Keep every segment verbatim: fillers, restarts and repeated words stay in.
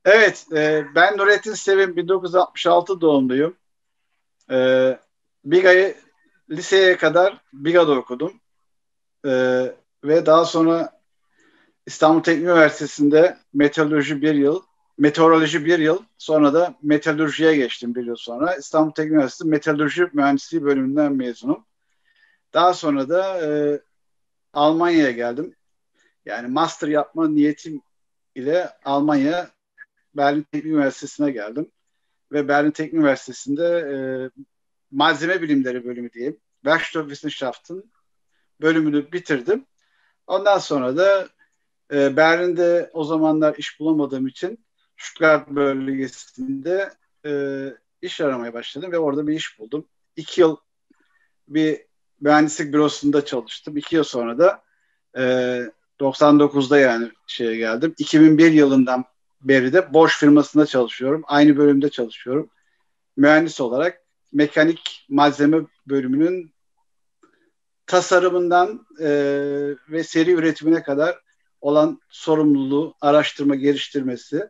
Evet, e, ben Nurettin Sevim, bin dokuz yüz altmış altı doğumluyum. E, Biga'yı liseye kadar Biga'da okudum. E, Ve daha sonra İstanbul Teknik Üniversitesi'nde meteoroloji bir yıl, meteoroloji bir yıl, sonra da meteorolojiye geçtim bir yıl sonra. İstanbul Teknik Üniversitesi Meteoroloji Mühendisliği bölümünden mezunum. Daha sonra da e, Almanya'ya geldim. Yani master yapma niyetim ile Almanya Berlin Teknik Üniversitesi'ne geldim. Ve Berlin Teknik Üniversitesi'nde e, malzeme bilimleri bölümü diyeyim. Werkstoffwissenschaften bölümünü bitirdim. Ondan sonra da e, Berlin'de o zamanlar iş bulamadığım için Stuttgart bölgesinde e, iş aramaya başladım ve orada bir iş buldum. İki yıl bir mühendislik bürosunda çalıştım. İki yıl sonra da e, doksan dokuzda yani şeye geldim. iki bin bir yılından beri de Bosch firmasında çalışıyorum. Aynı bölümde çalışıyorum. Mühendis olarak mekanik malzeme bölümünün tasarımından e, ve seri üretimine kadar olan sorumluluğu, araştırma geliştirmesinden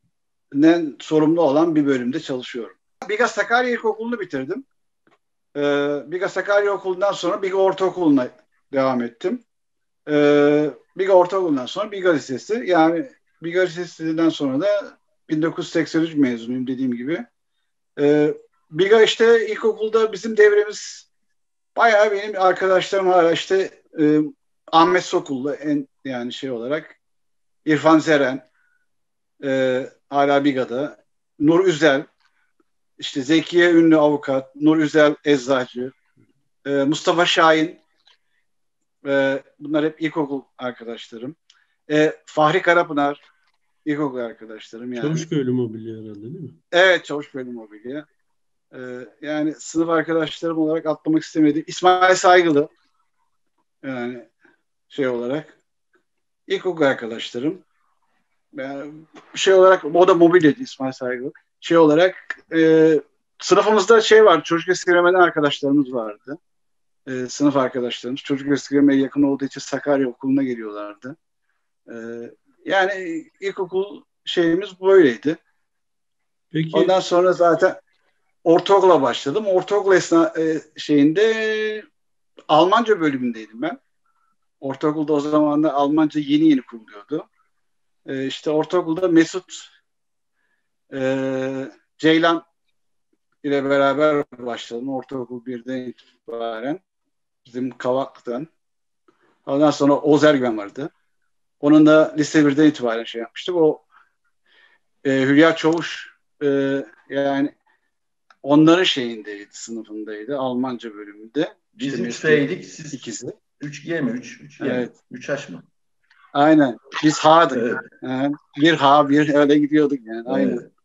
sorumlu olan bir bölümde çalışıyorum. Biga Sakarya İlkokulu'nu bitirdim. E, Biga Sakarya Okulu'ndan sonra Biga Ortaokulu'na devam ettim. E, Biga Ortaokulu'ndan sonra Biga Lisesi. Yani Biga Lisesi'nden sonra da bin dokuz yüz seksen üç mezunuyum dediğim gibi. E, Biga işte ilkokulda bizim devremiz bayağı benim arkadaşlarım hala işte e, Ahmet Sokullu en yani şey olarak İrfan Zeren e, hala Biga'da. Nur Üzel, işte Zekiye Ünlü avukat, Nur Üzel eczacı, e, Mustafa Şahin, e, bunlar hep ilkokul arkadaşlarım. E, Fahri Karapınar ilkokul arkadaşlarım yani. Çavuşköylü Mobilya herhalde değil mi? Evet, Çavuşköylü Mobilya. E, Yani sınıf arkadaşlarım olarak atlamak istemediğim İsmail Saygılı yani şey olarak ilkokul arkadaşlarım. Yani şey olarak o da mobilyacı İsmail Saygılı. Şey olarak e, sınıfımızda şey var, çocuk eskrimeden arkadaşlarımız vardı. E, sınıf arkadaşlarımız. Çocuk eskrimeye yakın olduğu için Sakarya Okulu'na geliyorlardı. E, Yani ilkokul şeyimiz böyleydi. Peki Ondan sonra zaten ortaokula başladım. Ortaokul esna e, şeyinde Almanca bölümündeydim ben. Ortaokulda o zamanlar Almanca yeni yeni kuruluyordu. E, işte ortaokulda Mesut e, Ceylan ile beraber başladım. Ortaokul birden itibaren. Bizim Kavak'tan. Ondan sonra Oğuz Ergün vardı. Onun da lise birden itibaren şey yapmıştık. O e, Hülya Çavuş e, yani onların şeyindeydi, sınıfındaydı. Almanca bölümünde. Biz İşte üç Mesut F'ydik. Siz ikizi. üç G mi? üç G mi? Evet. üç H mı? Aynen. Biz H'dık. Evet. Yani bir H, bir öyle gidiyorduk yani. Aynen. Evet.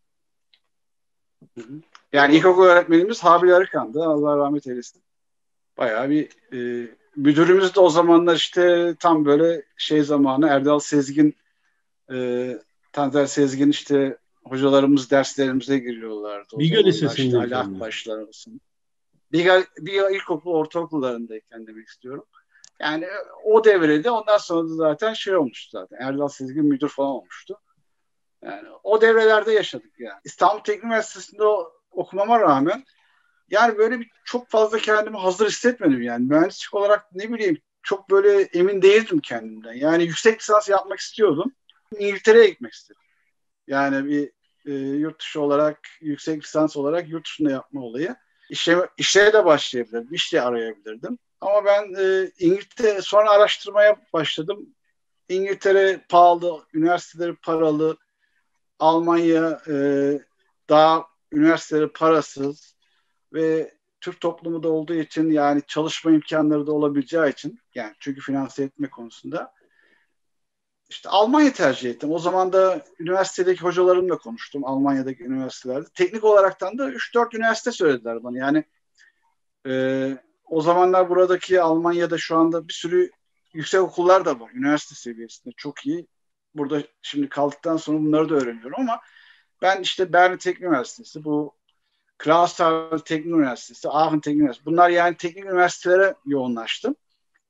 Yani ilkokul öğretmenimiz Habil Arıkan'dı. Allah rahmet eylesin. Bayağı bir e, müdürümüz de o zamanlar işte tam böyle şey zamanı Erdal Sezgin e, Tanzer Sezgin işte hocalarımız derslerimize giriyorlardı. O Biga zamanlar işte Ali Lisesi'ndeyken mi? Akbaşlar olsun. Biga, Biga ilkokul ortaokullarındayken demek istiyorum. Yani o devrede ondan sonra da zaten şey olmuştu zaten. Erdal Sezgin müdür falan olmuştu. Yani o devrelerde yaşadık yani. İstanbul Teknik Üniversitesi'nde o, okumama rağmen yani böyle bir çok fazla kendimi hazır hissetmedim yani. Mühendislik olarak ne bileyim çok böyle emin değildim kendimden. Yani yüksek lisans yapmak istiyordum. İngiltere'ye gitmek istedim. Yani bir e, yurt dışı olarak, yüksek lisans olarak yurt dışında yapma olayı. İşe, işe de başlayabilirdim, iş de arayabilirdim. Ama ben e, İngiltere, sonra araştırmaya başladım. İngiltere pahalı, üniversiteleri paralı, Almanya e, daha üniversiteleri parasız ve Türk toplumu da olduğu için yani çalışma imkanları da olabileceği için yani çünkü finanse etme konusunda işte Almanya tercih ettim. O zaman da üniversitedeki hocalarımla konuştum Almanya'daki üniversitelerde. Teknik olaraktan da üç dört üniversite söylediler bana. Yani e, o zamanlar buradaki Almanya'da şu anda bir sürü yüksek okullar da var. Üniversite seviyesinde çok iyi. Burada şimdi kaldıktan sonra bunları da öğreniyorum ama ben işte Berlin Teknik Üniversitesi, bu Clausthal Teknik Üniversitesi, Aachen Teknik Üniversitesi. Bunlar yani teknik üniversitelere yoğunlaştım.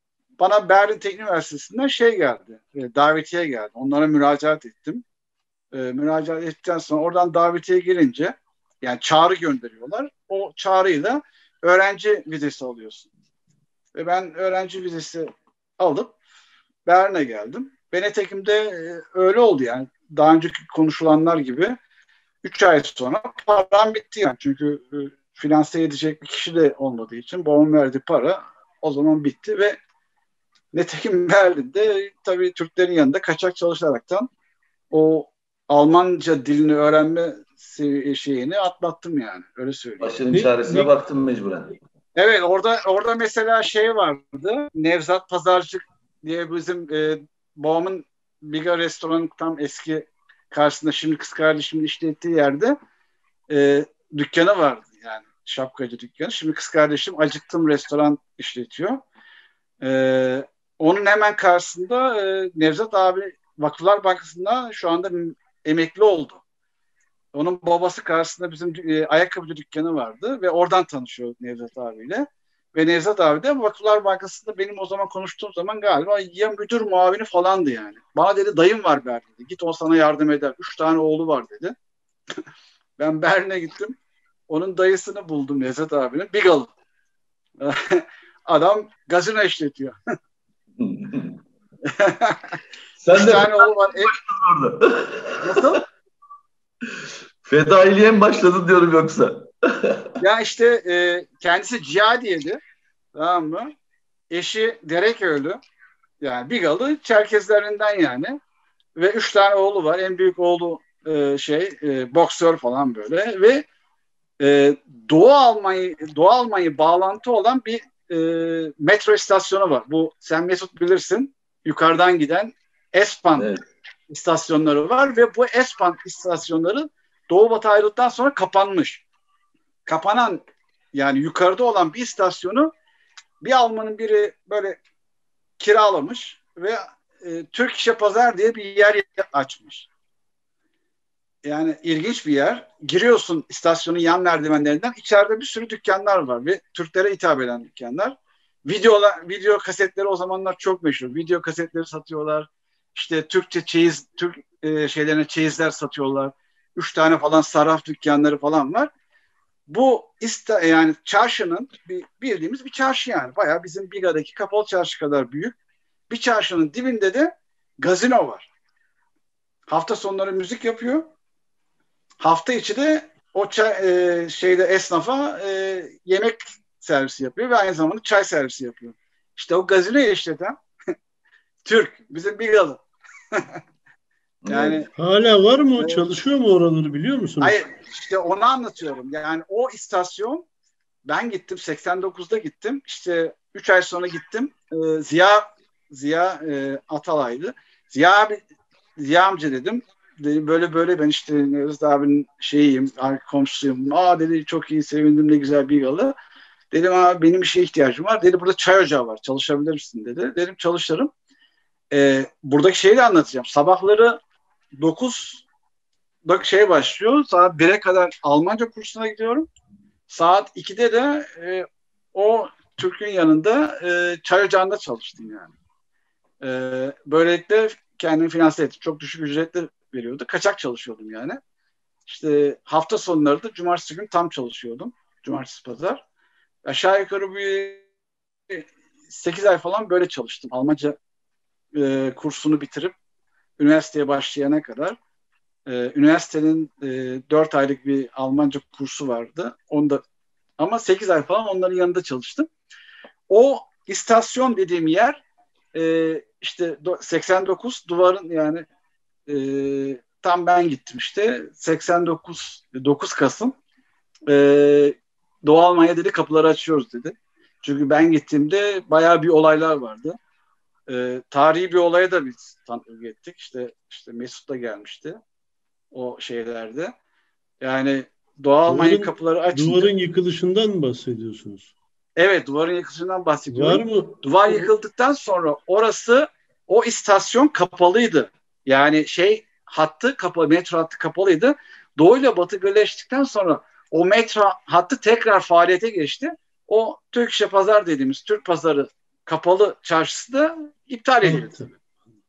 Bana Berlin Teknik Üniversitesi'nden şey geldi, e, davetiye geldi. Onlara müracaat ettim. e, müracaat ettikten sonra oradan davetiye gelince yani çağrı gönderiyorlar. O çağrıyla öğrenci vizesi alıyorsun. Ve ben öğrenci vizesi alıp Berlin'e geldim. Ve netekim de e, öyle oldu yani. Daha önceki konuşulanlar gibi üç ay sonra param bitti yani. Çünkü e, finanse edecek bir kişi de olmadığı için babamın verdiği para o zaman bitti ve netekim Berlin'de tabii Türklerin yanında kaçak çalışaraktan o Almanca dilini öğrenme şeyini atlattım yani. Öyle söyleyeyim. Başının Ne- çaresine ne- baktım mecburen. Evet orada orada mesela şey vardı. Nevzat Pazarcık diye bizim e, babamın Biga restoranı tam eski karşısında şimdi kız kardeşimin işlettiği yerde e, dükkanı vardı yani şapkacı dükkanı. Şimdi kız kardeşim Acıktım restoran işletiyor. E, onun hemen karşısında e, Nevzat abi Vakıflar Bankası'nda şu anda emekli oldu. Onun babası karşısında bizim e, ayakkabıcı dükkanı vardı ve oradan tanışıyor Nevzat abiyle. Ve Nevzat abi de Vakıflar Bankası'nda benim o zaman konuştuğum zaman galiba ya müdür muavini falandı yani. Bana dedi dayım var Berlin'de. Git o sana yardım eder. Üç tane oğlu var dedi. Ben Berlin'e gittim. Onun dayısını buldum Nevzat abinin. Bigalı. Adam gazino işletiyor. Sen Üç de tane oğlu var. E, orada. nasıl? Fedailiğe mi başladın diyorum yoksa? Ya işte e, kendisi Cihadiye'di. Tamam mı? Eşi Dereköylü. Yani Bigalı Çerkezlerinden yani. Ve üç tane oğlu var. En büyük oğlu e, şey e, boksör falan böyle. Ve e, Doğu Almanya Doğu Almanya bağlantı olan bir e, metro istasyonu var. Bu sen Mesut bilirsin. Yukarıdan giden S-Bahn Evet. istasyonları var ve bu S-Bahn istasyonları Doğu Batı ayrıldıktan sonra kapanmış. Kapanan yani yukarıda olan bir istasyonu bir Almanın biri böyle kiralamış ve e, Türk İş'e Pazar diye bir yer açmış. Yani ilginç bir yer. Giriyorsun istasyonun yan merdivenlerinden. İçeride bir sürü dükkanlar var ve Türklere hitap eden dükkanlar. Videolar, video kasetleri o zamanlar çok meşhur. Video kasetleri satıyorlar. İşte Türkçe çeyiz, Türk e, şeylerine çeyizler satıyorlar. Üç tane falan sarraf dükkanları falan var. Bu ista, yani çarşının bir, bildiğimiz bir çarşı yani. Bayağı bizim Biga'daki kapalı çarşı kadar büyük. Bir çarşının dibinde de gazino var. Hafta sonları müzik yapıyor. Hafta içi de o çay, e, şeyde esnafa e, yemek servisi yapıyor ve aynı zamanda çay servisi yapıyor. İşte o gazinoyu işleten Türk. Bizim Bigalı. Yani Evet. Hala var mı o? e, Çalışıyor mu oraları biliyor musunuz? hayır işte onu anlatıyorum. Yani o istasyon ben gittim seksen dokuzda gittim. İşte üç ay sonra gittim. Ee, Ziya Ziya e, Atalay'dı. Ziya abi Ziya amca dedim. Dedi, böyle böyle ben işte Nevzat abinin şeyiyim, komşusuyum. Aa dedi çok iyi sevindim ne güzel bir yalı. Dedim abi benim bir şeye ihtiyacım var. Dedi burada çay ocağı var çalışabilir misin dedi. Dedim çalışırım. Ee, buradaki şeyi de anlatacağım. Sabahları dokuz bak şey başlıyor. Saat bire kadar Almanca kursuna gidiyorum. Saat ikide de e, o Türk'ün yanında e, çay ocağında çalıştım yani. E, böylelikle kendimi finanse ettim. Çok düşük ücretler veriyordu. Kaçak çalışıyordum yani. İşte hafta sonları da cumartesi gün tam çalışıyordum. Cumartesi pazar. Aşağı yukarı bir sekiz ay falan böyle çalıştım. Almanca e, kursunu bitirip üniversiteye başlayana kadar. E, üniversitenin e, dört aylık bir Almanca kursu vardı. Onu da ama sekiz ay falan onların yanında çalıştım. O istasyon dediğim yer e, işte seksen dokuz duvarın yani e, tam ben gittim işte seksen dokuz dokuz Kasım e, Doğu Almanya dedi kapıları açıyoruz dedi. Çünkü ben gittiğimde bayağı bir olaylar vardı. E, tarihi bir olaya da biz tanıklık ettik. İşte işte Mesut da gelmişti o şeylerde. Yani Doğu Almanya Duvarın, kapıları açınca duvarın yıkılışından mı bahsediyorsunuz? evet duvarın yıkılışından Var bahsediyorum. mı? Duvar yıkıldıktan sonra orası o istasyon kapalıydı. Yani şey hattı kapalı, metro hattı kapalıydı. Doğu ile Batı birleştikten sonra o metro hattı tekrar faaliyete geçti. O Türk İş'e Pazar dediğimiz Türk Pazarı kapalı çarşısı da iptal edildi. Kalktı.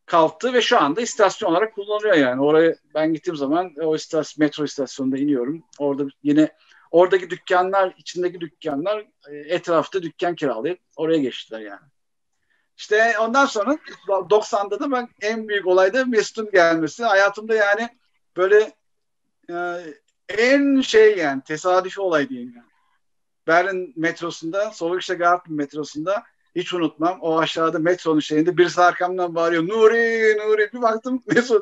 kalktı ve şu anda istasyon olarak kullanılıyor yani. Oraya ben gittiğim zaman o istasyon, metro istasyonunda iniyorum. Orada yine oradaki dükkanlar, içindeki dükkanlar e, etrafta dükkan kiralayıp oraya geçtiler yani. İşte ondan sonra doksanda da ben en büyük olay da Mesut'un gelmesi. Hayatımda yani böyle e, en şey yani tesadüfi olay diyeyim yani. Berlin metrosunda, Solvikstraße metrosunda hiç unutmam. O aşağıda metronun şeyinde birisi arkamdan bağırıyor. Nuri, Nuri. Bir baktım Mesut.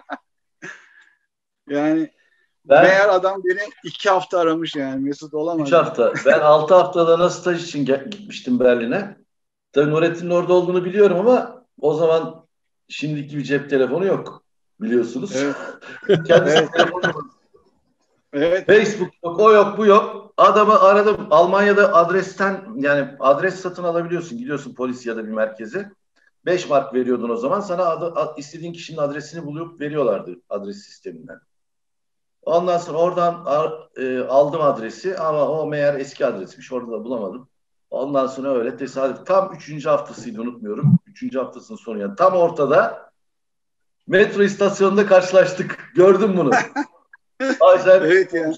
Yani Ben meğer adam beni iki hafta aramış yani. Mesut olamaz. üç hafta. Ben altı haftalığına staj için gel- gitmiştim Berlin'e. Tabii Nurettin'in orada olduğunu biliyorum ama o zaman şimdiki gibi cep telefonu yok. Biliyorsunuz. Evet. Kendisi Evet. telefonu Evet. Facebook yok, o yok, bu yok. Adamı aradım. Almanya'da adresten yani adres satın alabiliyorsun. Gidiyorsun polis ya da bir merkeze. beş mark veriyordun o zaman. Sana adı, ad- istediğin kişinin adresini bulup veriyorlardı adres sisteminden. Ondan sonra oradan ar- e, aldım adresi ama o meğer eski adresmiş. Orada da bulamadım. Ondan sonra öyle tesadüf. Tam üçüncü haftasıydı unutmuyorum. Üçüncü haftasının sonu yani. Tam ortada metro istasyonunda karşılaştık. Gördüm bunu. Acayip. Evet yani.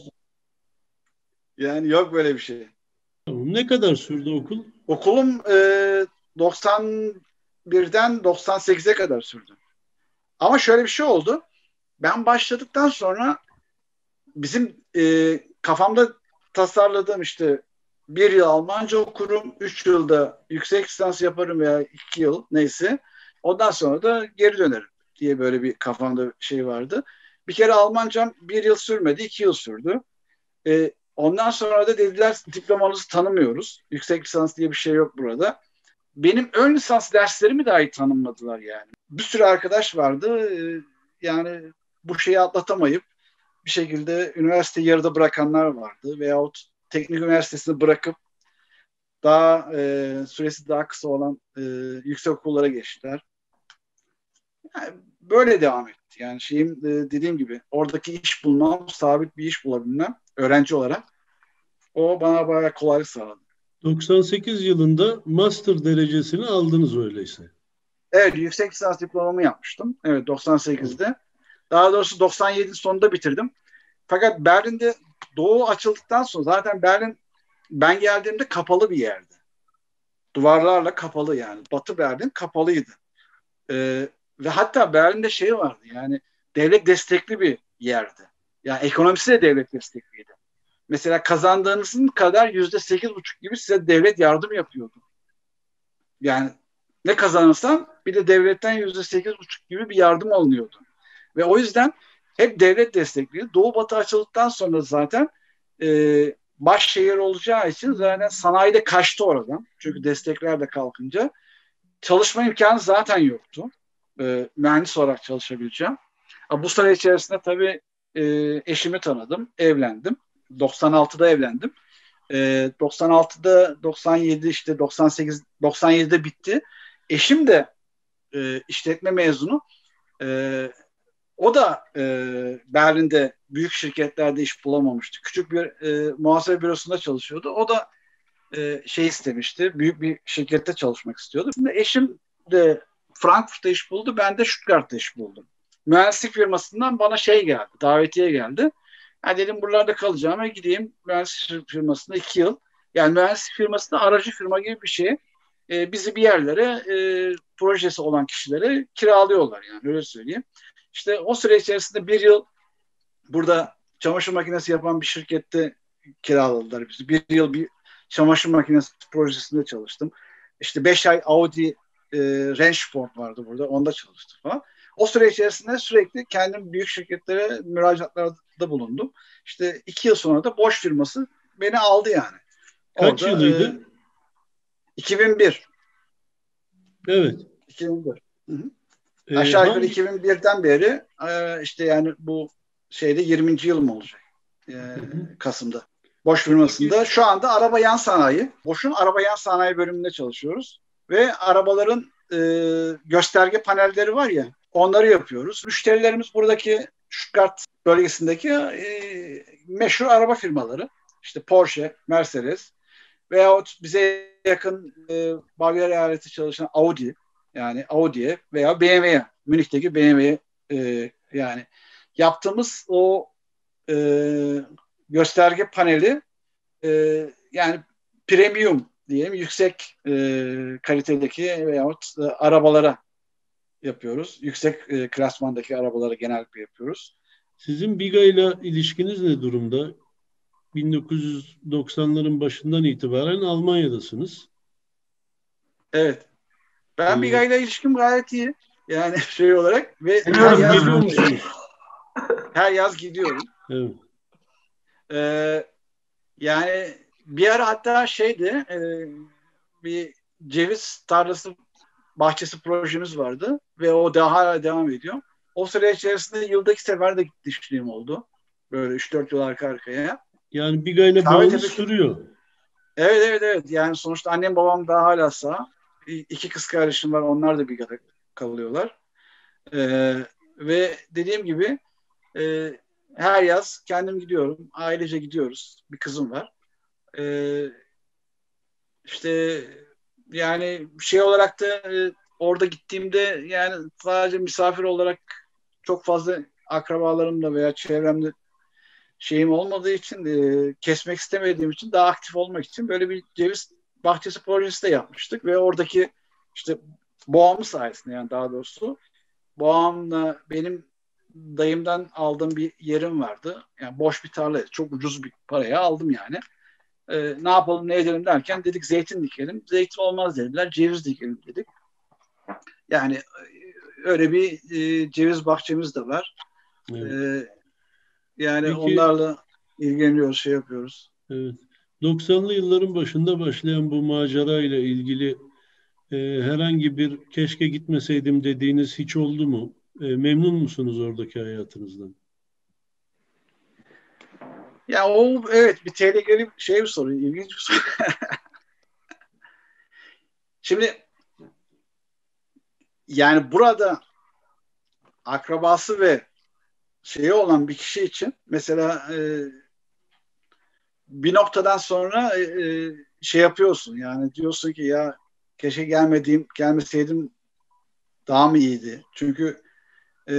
Yani yok böyle bir şey. Tamam. Ne kadar sürdü okul? Okulum e, doksan birden doksan sekize kadar sürdü. Ama şöyle bir şey oldu. Ben başladıktan sonra bizim e, kafamda tasarladığım işte bir yıl Almanca okurum, üç yılda yüksek lisans yaparım veya iki yıl neyse. Ondan sonra da geri dönerim diye böyle bir kafamda şey vardı. Bir kere Almancam bir yıl sürmedi, iki yıl sürdü. E, ondan sonra da dediler diplomanızı tanımıyoruz. Yüksek lisans diye bir şey yok burada. Benim ön lisans derslerimi dahi tanımladılar yani. Bir sürü arkadaş vardı. E, yani bu şeyi atlatamayıp bir şekilde üniversiteyi yarıda bırakanlar vardı. Veyahut teknik üniversitesini bırakıp daha e, süresi daha kısa olan e, yüksek okullara geçtiler. Yani böyle devam etti. Yani şeyim e, dediğim gibi oradaki iş bulmam, sabit bir iş bulabilmem öğrenci olarak o bana bayağı kolaylık sağladı. doksan sekiz yılında master derecesini aldınız öyleyse. Evet, yüksek lisans diplomamı yapmıştım. Evet, doksan sekizde. Daha doğrusu doksan yedinin sonunda bitirdim. Fakat Berlin'de Doğu açıldıktan sonra zaten Berlin ben geldiğimde kapalı bir yerdi. Duvarlarla kapalı yani. Batı Berlin kapalıydı. Ee, ve hatta Berlin'de şey vardı yani devlet destekli bir yerdi. Yani ekonomisi de devlet destekliydi. Mesela kazandığınızın kadar yüzde sekiz buçuk gibi size devlet yardım yapıyordu. Yani ne kazanırsan bir de devletten yüzde sekiz buçuk gibi bir yardım alınıyordu. Ve o yüzden hep devlet destekli. Doğu Batı açıldıktan sonra zaten e, baş şehir olacağı için zaten sanayide kaçtı oradan. Çünkü destekler de kalkınca. Çalışma imkanı zaten yoktu. E, mühendis olarak çalışabileceğim. Bu sene içerisinde tabii e, eşimi tanıdım, evlendim. doksan altıda evlendim. E, doksan altıda doksan yedi işte doksan sekiz doksan yedide bitti. Eşim de e, işletme mezunu. E, o da e, Berlin'de büyük şirketlerde iş bulamamıştı. Küçük bir e, muhasebe bürosunda çalışıyordu. O da e, şey istemişti. Büyük bir şirkette çalışmak istiyordu. Şimdi eşim de Frankfurt'ta iş buldu. Ben de Stuttgart'ta iş buldum. Mühendislik firmasından bana şey geldi. Davetiye geldi. Ha dedim buralarda kalacağım ve gideyim mühendislik firmasında iki yıl. Yani mühendislik firmasında aracı firma gibi bir şey. E, bizi bir yerlere e, projesi olan kişilere kiralıyorlar yani öyle söyleyeyim. İşte o süre içerisinde bir yıl burada çamaşır makinesi yapan bir şirkette kiraladılar bizi. Bir yıl bir çamaşır makinesi projesinde çalıştım. İşte beş ay Audi e, Range Sport vardı burada. Onda çalıştım falan. O süre içerisinde sürekli kendim büyük şirketlere müracaatlarda bulundum. İşte iki yıl sonra da Bosch firması beni aldı yani. Kaç Orada e, yılıydı? iki bin bir. Evet. iki bin bir. Hı hı. Ee, Aşağı yukarı hangi iki bin birden beri e, işte yani bu şeyde yirminci yıl mı olacak? E, Hı hı. Kasım'da. Boş Peki, firmasında şu anda araba yan sanayi. Boş'un araba yan sanayi bölümünde çalışıyoruz. Ve arabaların e, gösterge panelleri var ya onları yapıyoruz. Müşterilerimiz buradaki Stuttgart bölgesindeki e, meşhur araba firmaları. İşte Porsche, Mercedes veyahut bize yakın e, Bavyera eyaleti çalışan Audi yani Audi'ye veya B M W'ye Münih'teki B M W'ye e, yani yaptığımız o e, gösterge paneli e, yani premium diyelim yüksek e, kalitedeki veyahut e, arabalara yapıyoruz. Yüksek e, klasmandaki arabalara genellikle yapıyoruz. Sizin Biga ile ilişkiniz ne durumda? bin dokuz yüz doksanların başından itibaren Almanya'dasınız. Evet. Ben Ee, Biga ile ilişkim gayet iyi. Yani şey olarak ve her Biliyoruz yaz, biz geliyor musunuz? her yaz gidiyorum. Evet. Ee, yani bir ara hatta şeydi e, bir ceviz tarlası bahçesi projemiz vardı ve o da hala devam ediyor. O süre içerisinde yılda iki sefer de gitmişliğim oldu. Böyle üç dört yıl arka arkaya. Yani Biga ile bağınız Şahmetepeki, sürüyor. evet evet evet. Yani sonuçta annem babam daha hala sağ. İ- İki kız kardeşim var. Onlar da Biga'da kalıyorlar. Ee, ve dediğim gibi e, her yaz kendim gidiyorum. Ailece gidiyoruz. Bir kızım var. Ee, işte yani şey olarak da e, orada gittiğimde yani sadece misafir olarak çok fazla akrabalarımla veya çevremde şeyim olmadığı için e, kesmek istemediğim için daha aktif olmak için böyle bir ceviz bahçesi projesi de yapmıştık ve oradaki işte boğamı sayesinde yani daha doğrusu boğamla benim dayımdan aldığım bir yerim vardı. Yani boş bir tarlaydı. Çok ucuz bir paraya aldım yani. E, ne yapalım ne edelim derken dedik zeytin dikelim. Zeytin olmaz dediler. Ceviz dikelim dedik. Yani e, öyle bir e, ceviz bahçemiz de var. Evet. E, yani Peki, onlarla ilgileniyoruz, şey yapıyoruz. evet. doksanlı yılların başında başlayan bu macera ile ilgili e, herhangi bir keşke gitmeseydim dediğiniz hiç oldu mu? E, memnun musunuz oradaki hayatınızdan? Ya o evet bir tehlikeli şey bir soru, ilginç bir soru. Şimdi yani burada akrabası ve şeyi olan bir kişi için mesela e, bir noktadan sonra e, e, şey yapıyorsun yani diyorsun ki ya keşke gelmediğim gelmeseydim daha mı iyiydi? Çünkü e,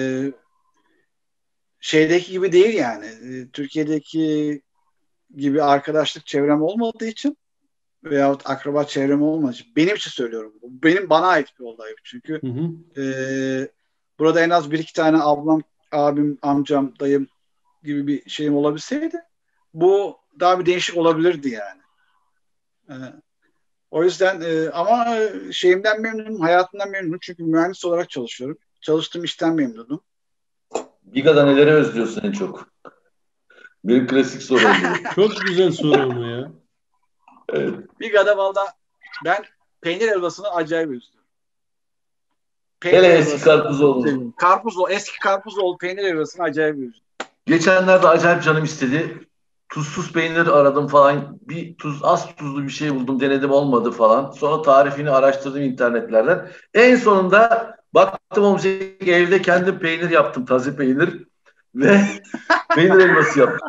şeydeki gibi değil yani. E, Türkiye'deki gibi arkadaşlık çevrem olmadığı için veyahut akraba çevrem olmadığı için benim için söylüyorum. Benim bana ait bir olay. Çünkü Hı hı. e, burada en az bir iki tane ablam, abim, amcam, dayım gibi bir şeyim olabilseydi bu daha bir değişik olabilirdi yani. E, o yüzden e, ama şeyimden memnunum, hayatımdan memnunum. Çünkü mühendis olarak çalışıyorum. Çalıştığım işten memnunum. Biga'da neleri özlüyorsun en çok? Benim klasik soru oluyor. Çok güzel soru ama ya. Evet. Biga'da valla ben peynir helvasını acayip özlüyorum. Peynir Hele eski helvasını Karpuzoğlu. Karpuzlu, eski Karpuzoğlu peynir helvasını acayip özlüyorum. Geçenlerde acayip canım istedi. Tuzsuz peynir aradım falan. Bir tuz az tuzlu bir şey buldum. Denedim olmadı falan. Sonra tarifini araştırdım internetlerden. En sonunda baktım olmayacak evde kendim peynir yaptım. Taze peynir. Ve peynir helvası yaptım.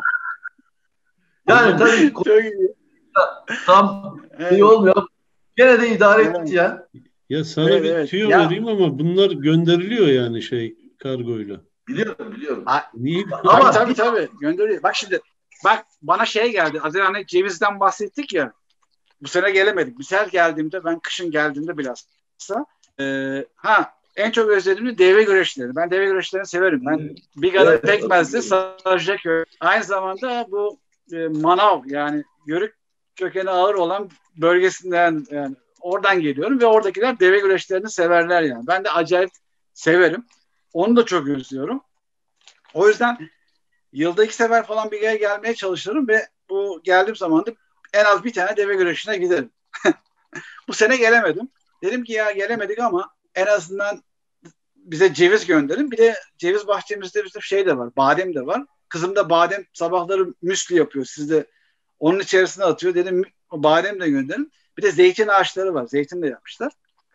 Yani tabii Çok iyi. tam Evet, iyi olmuyor. Gene de idare evet, etti ya. Ya sana evet, bir evet. tüyo Ya, vereyim ama bunlar gönderiliyor yani şey kargoyla. Biliyorum biliyorum. a- Niye? tabii Ama tabii tabii gönderiyor. Bak şimdi bak bana şey geldi. Az önce hani cevizden bahsettik ya. Bu sene gelemedik. Bir sefer geldiğimde ben kışın geldiğimde bilhassa e, ha en çok özlediğim de deve güreşleri. Ben deve güreşlerini severim. Ben Biga'da Evet, Pekmez'de hatırlıyorum. Sarıcaköy. Aynı zamanda bu e, manav yani yörük kökeni ağır olan bölgesinden yani oradan geliyorum ve oradakiler deve güreşlerini severler yani. Ben de acayip severim. Onu da çok özlüyorum. O yüzden yılda iki sefer falan Biga'ya gelmeye çalışırım ve bu geldiğim zaman da en az bir tane deve güreşine giderim. Bu sene gelemedim. Dedim ki ya gelemedik ama en azından bize ceviz gönderin. Bir de ceviz bahçemizde bizim şey de var. Badem de var. Kızım da badem sabahları müsli yapıyor. Siz de onun içerisine atıyor. Dedim badem de gönderin. Bir de zeytin ağaçları var. Zeytin de yapmışlar.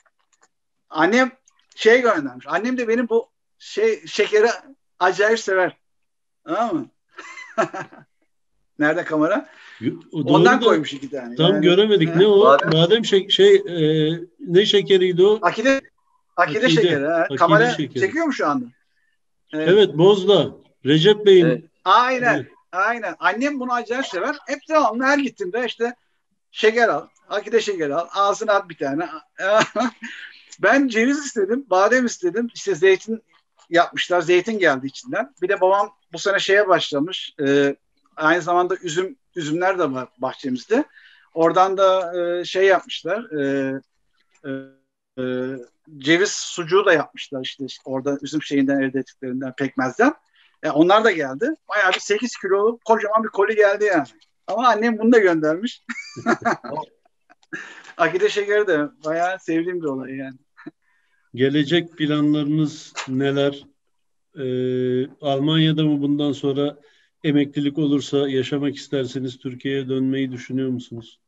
Annem şey göndermiş. Annem de benim bu şey şekeri acayip sever. Tamam mı? Nerede kamera? O Ondan doğru da koymuş iki tane. tam Yani, göremedik. he? Ne o? Badem, Badem şey, şey e, ne şekeriydi o? Akide, Akide, Akide, şekeri. Ha. akide Kamera şekeri. çekiyor mu şu anda? Evet. Evet, Bozda. Recep Bey'in. Evet. Aynen. Evet. Aynen. Annem bunu acayip sever. Hep devamlı her gittiğimde işte şeker al. Akide şekeri al. Ağzına at bir tane. Ben ceviz istedim. Badem istedim. İşte zeytin yapmışlar. Zeytin geldi içinden. Bir de babam bu sene şeye başlamış. E, aynı zamanda üzüm üzümler de var bahçemizde. Oradan da e, şey yapmışlar. E, e, e, ceviz sucuğu da yapmışlar işte, işte orada üzüm şeyinden elde ettiklerinden, pekmezden. Yani onlar da geldi. Bayağı bir sekiz kiloluk kocaman bir koli geldi yani. Ama annem bunu da göndermiş. Akide şekeri de bayağı sevdiğim bir olay yani. Gelecek planlarınız neler? Ee, Almanya'da mı bundan sonra emeklilik olursa yaşamak isterseniz Türkiye'ye dönmeyi düşünüyor musunuz?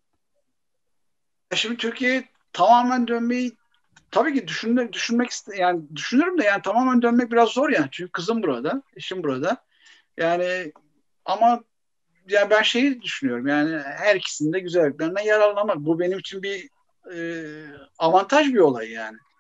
Şimdi Türkiye'ye tamamen dönmeyi tabii ki düşünmek, düşünmek iste yani düşünürüm de yani tamamen dönmek biraz zor yani. Çünkü kızım burada, eşim burada. Yani ama ya ben şeyi düşünüyorum yani her ikisinin de güzelliklerinden yararlanmak. Bu benim için bir e, avantaj bir olay yani.